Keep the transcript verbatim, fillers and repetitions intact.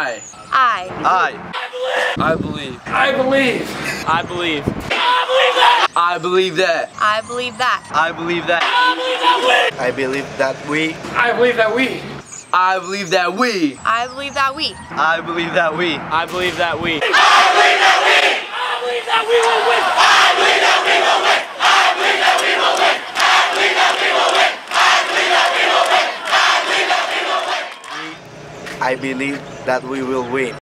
I. I. I. I believe. I believe. I believe. I believe that. I believe that. I believe that. I believe that. I believe that we. I believe that we. I believe that we. I believe that we. I believe that we. I believe that we. I believe that we. I believe that we will win. I believe that we will win. I believe that we will win. I believe that we will win. I believe that we will win. I believe that we will win. I believe that we will win.